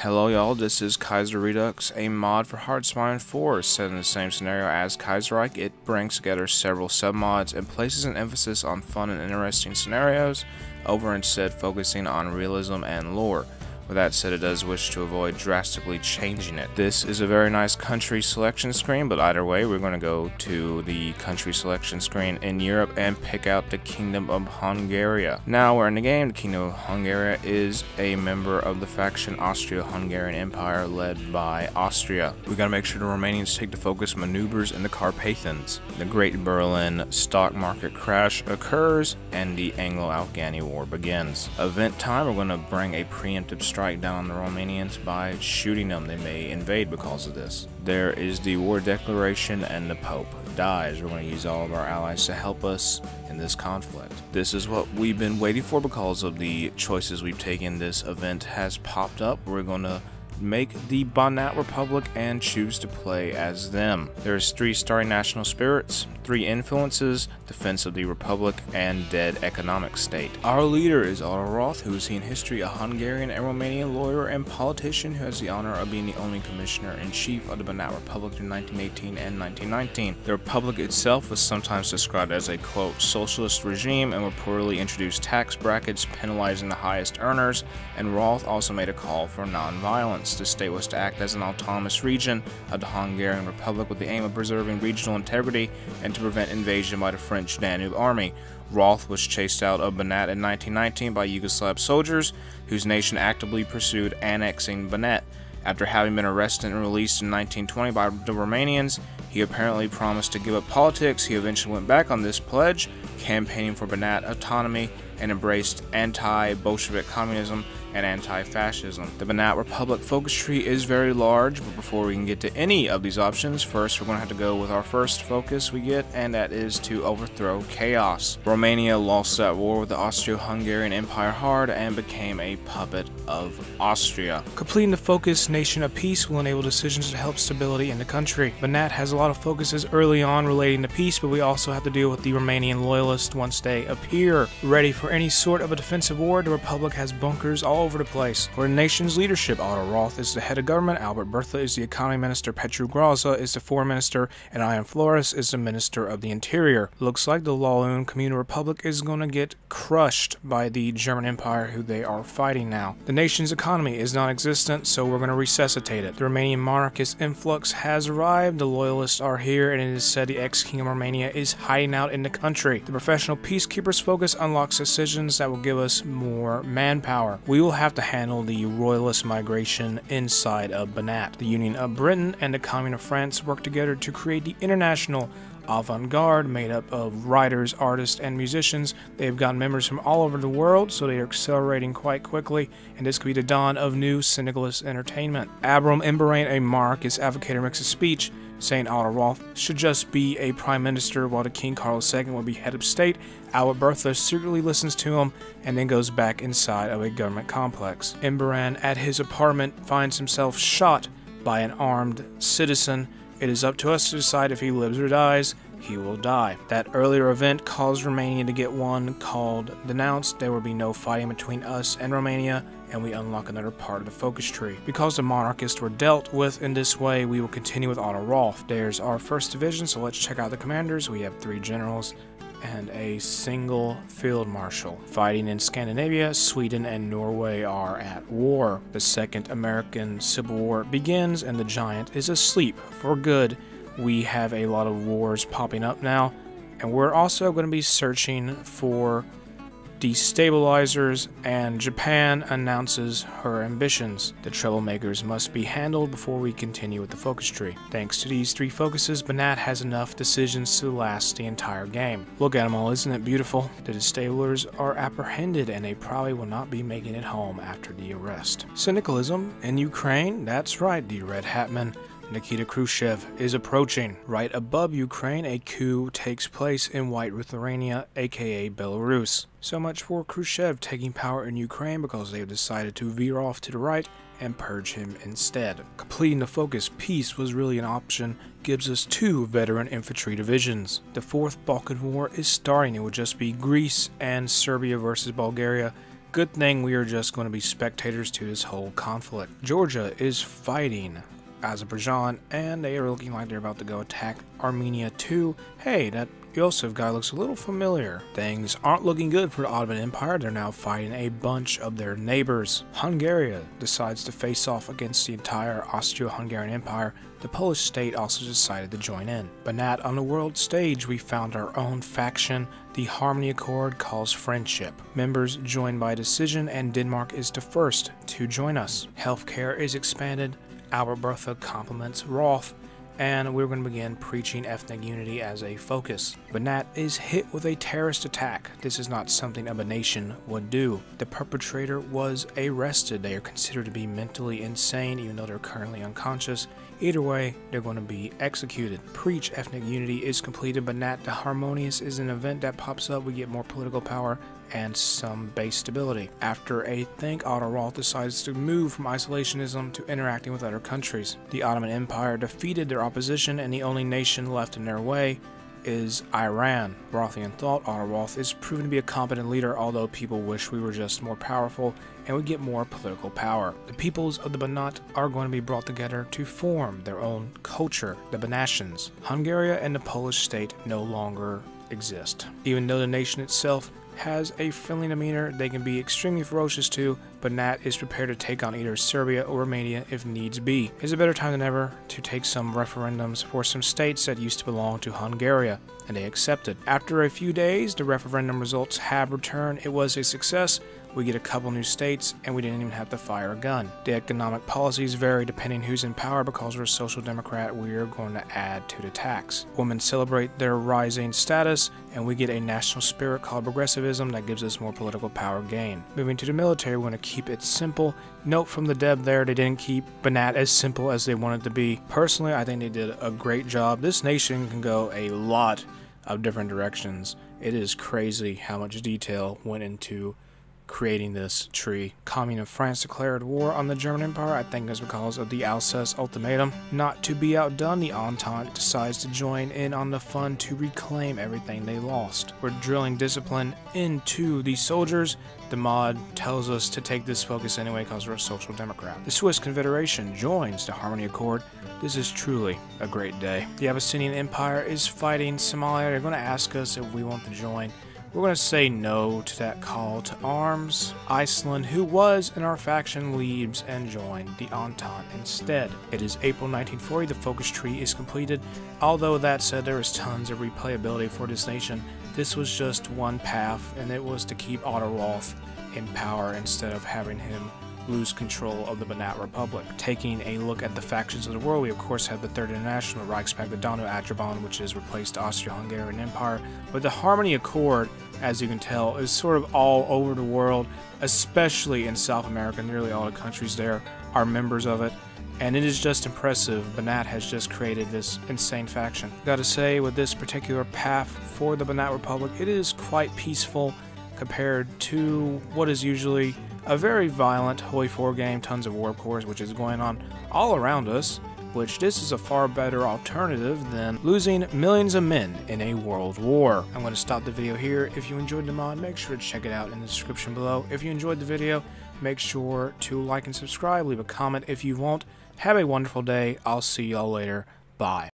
Hello y'all, this is Kaiser Redux, a mod for Heartspine 4 set in the same scenario as Kaiserreich. It brings together several submods and places an emphasis on fun and interesting scenarios over instead focusing on realism and lore. With that said, it does wish to avoid drastically changing it. This is a very nice country selection screen, but either way, we're going to go to the country selection screen in Europe and pick out the Kingdom of Hungary. Now we're in the game. The Kingdom of Hungary is a member of the faction Austro-Hungarian Empire led by Austria. We got to make sure the Romanians take the focus maneuvers in the Carpathians. The Great Berlin stock market crash occurs and the Anglo-Afghani War begins. Event time, we're going to bring a preemptive strike down on the Romanians by shooting them. They may invade because of this. There is the war declaration and the Pope dies. We're going to use all of our allies to help us in this conflict. This is what we've been waiting for because of the choices we've taken. This event has popped up. We're going to make the Banat Republic and choose to play as them. There's 3 starring national spirits, 3 influences, defense of the Republic, and dead economic state. Our leader is Otto Roth, who is in history a Hungarian and Romanian lawyer and politician who has the honor of being the only commissioner-in-chief of the Banat Republic in 1918 and 1919. The Republic itself was sometimes described as a, quote, socialist regime and reportedly introduced tax brackets penalizing the highest earners, and Roth also made a call for non-violence. The state was to act as an autonomous region of the Hungarian Republic with the aim of preserving regional integrity and to prevent invasion by the French Danube army. Roth was chased out of Banat in 1919 by Yugoslav soldiers, whose nation actively pursued annexing Banat. After having been arrested and released in 1920 by the Romanians, he apparently promised to give up politics. He eventually went back on this pledge, campaigning for Banat autonomy, and embraced anti-Bolshevik communism and anti-fascism. The Banat Republic focus tree is very large, but before we can get to any of these options, first we're going to have to go with our first focus we get, and that is to overthrow chaos. Romania lost that war with the Austro-Hungarian Empire hard and became a puppet of Austria. Completing the focus Nation of Peace will enable decisions to help stability in the country. Banat has a lot of focuses early on relating to peace, but we also have to deal with the Romanian loyalists once they appear. Ready for any sort of a defensive war, the Republic has bunkers all over the place. For the nation's leadership, Otto Roth is the head of government, Albert Bertha is the economy minister, Petru Groza is the foreign minister, and Ion Flores is the minister of the interior. Looks like the Walloon Communal Republic is going to get crushed by the German Empire, who they are fighting now. The nation's economy is non-existent, so we're going to resuscitate it. The Romanian monarchist influx has arrived, the loyalists are here, and it is said the ex-king of Romania is hiding out in the country. The professional peacekeepers focus unlocks decisions that will give us more manpower. We will have to handle the royalist migration inside of Banat. The Union of Britain and the Commune of France work together to create the International Avant-Garde, made up of writers, artists, and musicians. They have got members from all over the world, so they are accelerating quite quickly, and this could be the dawn of new syndicalist entertainment. Abram Imberain, a monarchist advocator, makes a speech saying Otto Roth should just be a prime minister while the King Carlos II will be head of state. Albert Bertha secretly listens to him and then goes back inside of a government complex. Imberain at his apartment finds himself shot by an armed citizen. It is up to us to decide if he lives or dies. He will die. That earlier event caused Romania to get one called Denounced. There will be no fighting between us and Romania, and we unlock another part of the focus tree. Because the monarchists were dealt with in this way, we will continue with Otto Roth. There's our 1st division, so let's check out the commanders. We have 3 generals and a single field marshal. Fighting in Scandinavia, Sweden and Norway are at war. The Second American Civil War begins, and the giant is asleep for good. We have a lot of wars popping up now, and we're also going to be searching for destabilizers, and Japan announces her ambitions. The troublemakers must be handled before we continue with the focus tree. Thanks to these 3 focuses, Banat has enough decisions to last the entire game. Look at them all, isn't it beautiful? The destabilizers are apprehended, and they probably will not be making it home after the arrest. Syndicalism in Ukraine, that's right, the Red Hatman Nikita Khrushchev is approaching. Right above Ukraine, a coup takes place in White Ruthenia, aka Belarus. So much for Khrushchev taking power in Ukraine because they have decided to veer off to the right and purge him instead. Completing the focus peace was really an option, gives us 2 veteran infantry divisions. The 4th Balkan War is starting. It would just be Greece and Serbia versus Bulgaria. Good thing we are just going to be spectators to this whole conflict. Georgia is fighting Azerbaijan, and they are looking like they're about to go attack Armenia too. Hey, that Yosef guy looks a little familiar. Things aren't looking good for the Ottoman Empire. They're now fighting a bunch of their neighbors. Hungary decides to face off against the entire Austro-Hungarian Empire. The Polish state also decided to join in. Banat, on the world stage, we found our own faction. The Harmony Accord calls friendship. Members join by decision, and Denmark is the first to join us. Healthcare is expanded. Albert Bertha compliments Roth, and we're going to begin preaching ethnic unity as a focus. Banat is hit with a terrorist attack. This is not something a nation would do. The perpetrator was arrested. They are considered to be mentally insane, even though they're currently unconscious. Either way, they're going to be executed. Preach ethnic unity is completed. Banat the Harmonious is an event that pops up. We get more political power and some base stability. After a think, Otto Roth decides to move from isolationism to interacting with other countries. The Ottoman Empire defeated their opposition, and the only nation left in their way is Iran. Rothian thought Otto Roth is proven to be a competent leader, although people wish we were just more powerful and would get more political power. The peoples of the Banat are going to be brought together to form their own culture, the Banatians. Hungary and the Polish state no longer exist. Even though the nation itself has a friendly demeanor, they can be extremely ferocious too. Banat is prepared to take on either Serbia or Romania if needs be. It's a better time than ever to take some referendums for some states that used to belong to Hungary, and they accepted. After a few days, the referendum results have returned. It was a success. We get a couple new states, and we didn't even have to fire a gun. The economic policies vary depending who's in power. Because we're a social democrat, we are going to add to the tax. Women celebrate their rising status, and we get a national spirit called progressivism that gives us more political power gain. Moving to the military, we're going to keep it simple. Note from the dev there, they didn't keep Banat as simple as they wanted to be. Personally, I think they did a great job. This nation can go a lot of different directions. It is crazy how much detail went into creating this tree. Commune of France declared war on the German Empire. I think it's because of the Alsace Ultimatum. Not to be outdone, the Entente decides to join in on the fun to reclaim everything they lost. We're drilling discipline into the soldiers. The mod tells us to take this focus anyway because we're a social democrat. The Swiss Confederation joins the Harmony Accord. This is truly a great day. The Abyssinian Empire is fighting Somalia. They're going to ask us if we want to join. We're going to say no to that call to arms. Iceland, who was in our faction, leaves and joined the Entente instead. It is April 1940. The focus tree is completed. Although that said, there is tons of replayability for this nation. This was just one path, and it was to keep Otto Roth in power instead of having him lose control of the Banat Republic. Taking a look at the factions of the world, we of course have the Third International, Reichspakt, the Danu Adraban, which has replaced the Austro-Hungarian Empire. But the Harmony Accord, as you can tell, is sort of all over the world, especially in South America. Nearly all the countries there are members of it, and it is just impressive. Banat has just created this insane faction. Gotta say, with this particular path for the Banat Republic, it is quite peaceful compared to what is usually a very violent Holy 4 game, tons of warp cores, which is going on all around us, which this is a far better alternative than losing millions of men in a world war. I'm going to stop the video here. If you enjoyed the mod, make sure to check it out in the description below. If you enjoyed the video, make sure to like and subscribe, leave a comment if you want. Have a wonderful day. I'll see y'all later. Bye.